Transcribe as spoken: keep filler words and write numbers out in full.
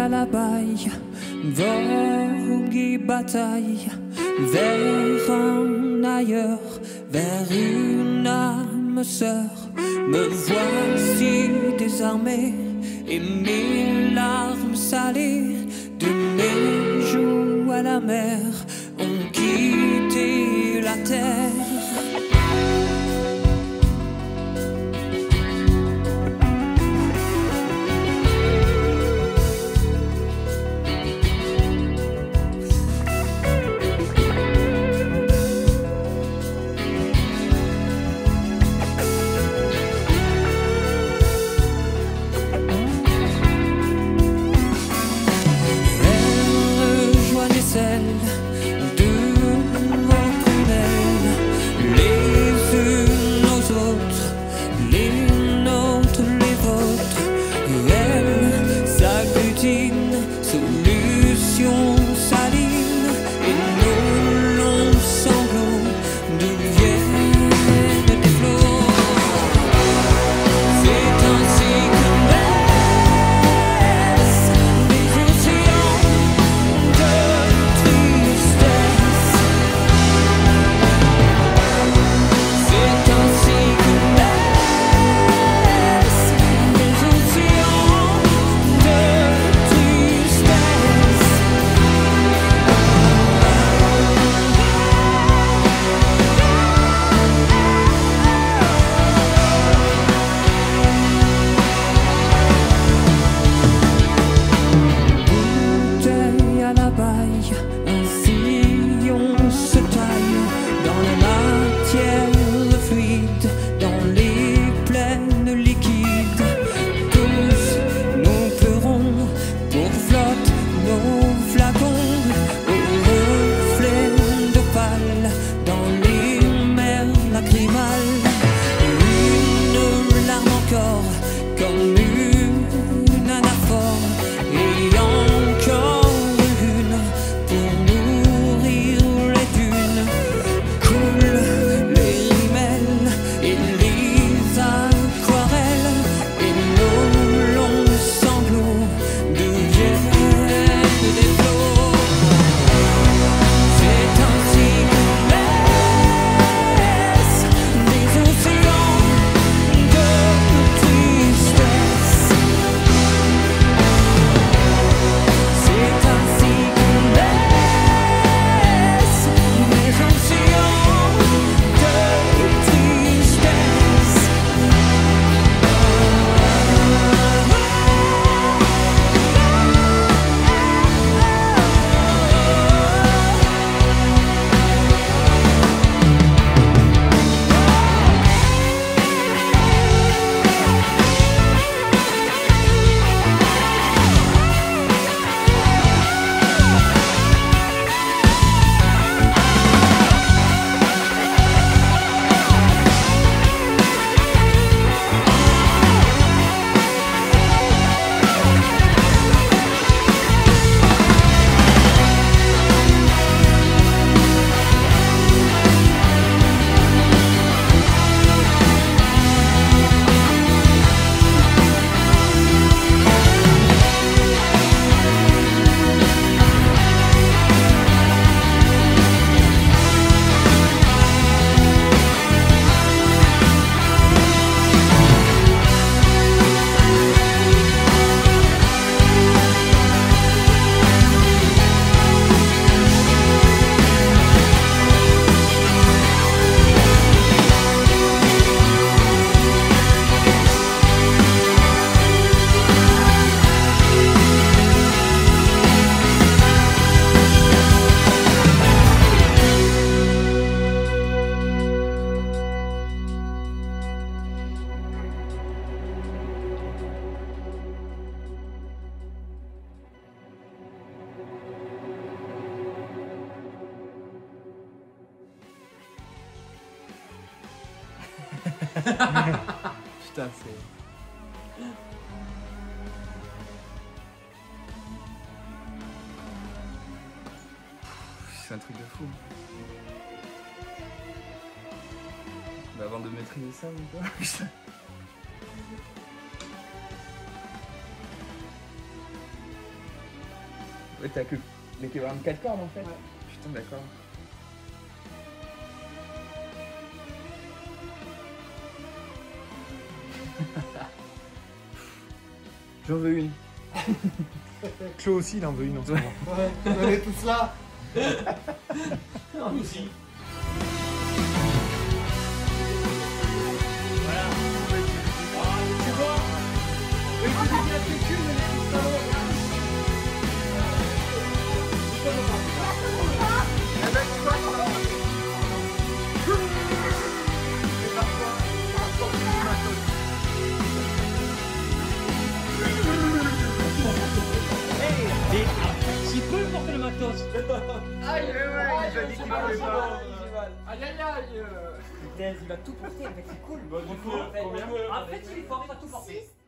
la baille, vogue et bataille, vers un ailleurs, vers une âme sœur. Me voici désarmé et mes larmes salées de mes joues à la mer ont quitté la terre. Putain, c'est... C'est un truc de fou. Bah avant de maîtriser ça ou quoi. Ouais, t'as que. Mais que vingt-quatre cordes en fait. Ouais. Putain, d'accord. J'en veux une. Claude aussi, il en veut une en ce moment. Ouais, on est tous là. Nous aussi. Tu vois? Et vous dites la sécu, mais les petits salons, regarde. Eh ben, tu vois, tu vas voir. C'est parfois, parfois, du matos. Il peut porter le matos. Aïe, ouais, ouais, il a dit qu'il voulait pas. Aïe aïe aïe. Il va tout porter, en fait, c'est cool. Bon, du coup, combien? En fait, il est fort, il va tout porter.